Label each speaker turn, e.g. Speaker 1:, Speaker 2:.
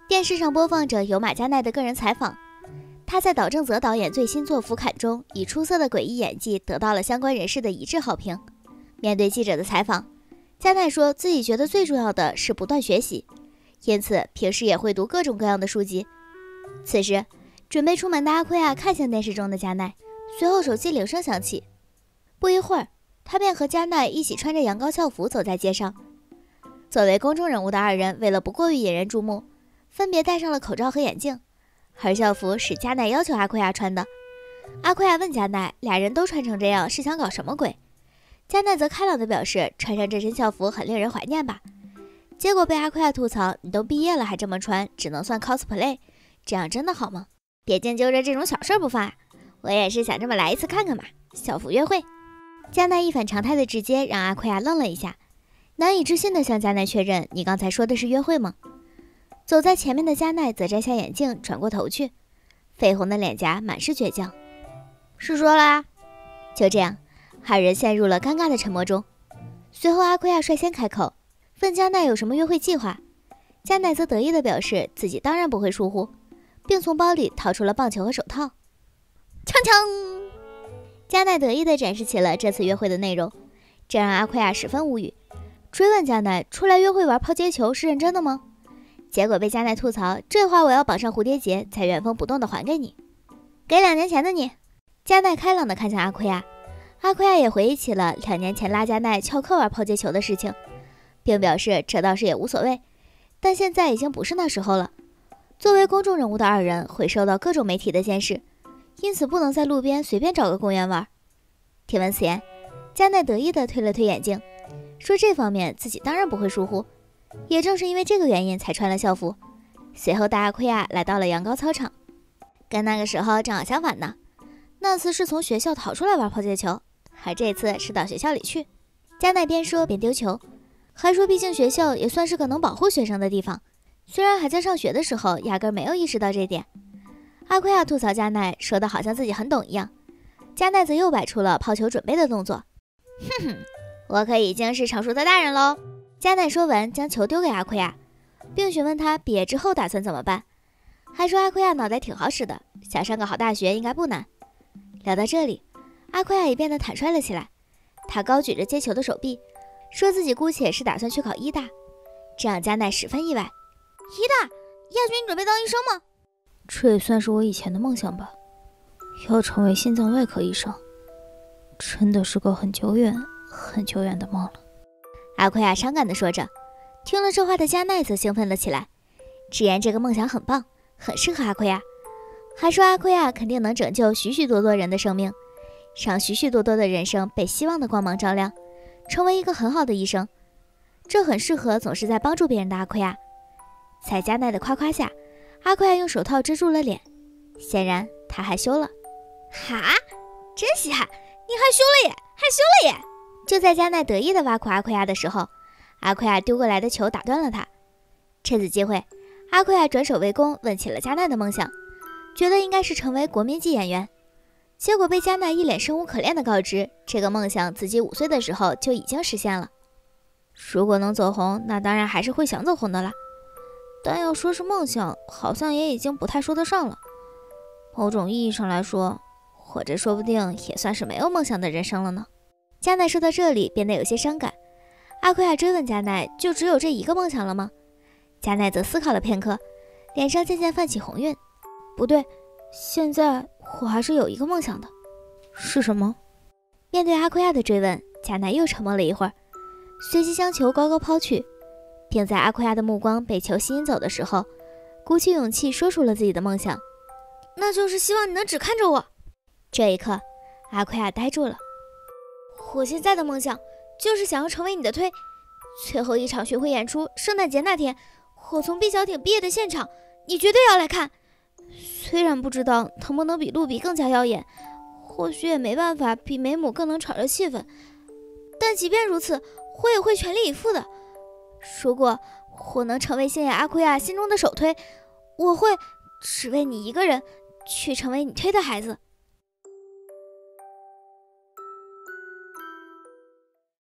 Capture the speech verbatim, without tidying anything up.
Speaker 1: 电视上播放着有马加奈的个人采访，他在岛正则导演最新作《福坎》中以出色的诡异演技得到了相关人士的一致好评。面对记者的采访，加奈说自己觉得最重要的是不断学习，因此平时也会读各种各样的书籍。此时准备出门的阿奎亚看向电视中的加奈，随后手机铃声响起。不一会儿，他便和加奈一起穿着羊羔校服走在街上。作为公众人物的二人为了不过于引人注目，分别戴上了口罩和眼镜，而校服是加奈要求阿奎亚穿的。阿奎亚问加奈，俩人都穿成这样是想搞什么鬼？加奈则开朗地表示，穿上这身校服很令人怀念吧。结果被阿奎亚吐槽，你都毕业了还这么穿，只能算 cosplay， 这样真的好吗？别净揪着这种小事不放啊！我也是想这么来一次看看嘛，校服约会。加奈一反常态的直接让阿奎亚愣了一下，难以置信地向加奈确认，你刚才说的是约会吗？走在前面的加奈则摘下眼镜，转过头去，绯红的脸颊满是倔强。是说啦。就这样，二人陷入了尴尬的沉默中。随后阿奎亚率先开口，问加奈有什么约会计划。加奈则得意地表示自己当然不会疏忽，并从包里掏出了棒球和手套。锵锵！加奈得意地展示起了这次约会的内容，这让阿奎亚十分无语，追问加奈出来约会玩抛接球是认真的吗？结果被加奈吐槽，这话我要绑上蝴蝶结才原封不动地还给你，给两年前的你。加奈开朗地看向阿奎亚，阿奎亚也回忆起了两年前拉加奈翘课玩抛接球的事情，并表示这倒是也无所谓，但现在已经不是那时候了。作为公众人物的二人会受到各种媒体的监视，因此不能在路边随便找个公园玩。听闻此言，加奈得意地推了推眼镜，说这方面自己当然不会疏忽，也正是因为这个原因才穿了校服。随后带阿奎亚来到了羊羔操场，跟那个时候正好相反呢。那次是从学校逃出来玩抛接球，而这次是到学校里去。加奈边说边丢球，还说毕竟学校也算是个能保护学生的地方，虽然还在上学的时候压根没有意识到这点。阿奎亚吐槽加奈，说的好像自己很懂一样。加奈则又摆出了抛球准备的动作。哼哼，我可已经是成熟的大人喽。加奈说完将球丢给阿奎亚，并询问他毕业之后打算怎么办，还说阿奎亚脑袋挺好使的，想上个好大学应该不难。聊到这里，阿奎亚也变得坦率了起来，他高举着接球的手臂，说自己姑且是打算去考医大，这让加奈十分意外。医大？亚军准备当医生吗？
Speaker 2: 这也算是我以前的梦想吧，要成为心脏外科医生，真的是个很久远很久远的梦了。
Speaker 1: 阿奎亚伤感地说着。听了这话的加奈则兴奋了起来，直言这个梦想很棒，很适合阿奎亚，还说阿奎亚肯定能拯救许许多多人的生命，让许许多多的人生被希望的光芒照亮，成为一个很好的医生。这很适合总是在帮助别人的阿奎亚。在加奈的夸夸下，阿奎亚用手套遮住了脸，显然他害羞了。哈，真稀罕，你害羞了耶，害羞了耶！就在加奈得意地挖苦阿奎亚的时候，阿奎亚丢过来的球打断了他。趁此机会，阿奎亚转手为攻，问起了加奈的梦想，觉得应该是成为国民级演员。结果被加奈一脸生无可恋地告知，这个梦想自己五岁的时候就已经实现了。如果能走红，那当然还是会想走红的啦。但要说是梦想，好像也已经不太说得上了。某种意义上来说，或者说不定也算是没有梦想的人生了呢。加奈说到这里变得有些伤感。阿奎亚追问加奈，就只有这一个梦想了吗？加奈则思考了片刻，脸上渐渐泛起红晕。不对，现在我还是有一个梦想的。
Speaker 2: 是什么？
Speaker 1: 面对阿奎亚的追问，加奈又沉默了一会儿，随即将球高高抛去，并在阿奎亚的目光被球吸引走的时候，鼓起勇气说出了自己的梦想。那就是希望你能只看着我。这一刻，阿奎亚呆住了。我现在的梦想就是想要成为你的推。最后一场巡回演出，圣诞节那天，我从 B 小艇毕业的现场，你绝对要来看。虽然不知道能不能比露比更加耀眼，或许也没办法比梅姆更能炒热气氛，但即便如此，我也会全力以赴的。如果我能成为星野阿奎亚心中的首推，我会只为你一个人去成为你推的孩子。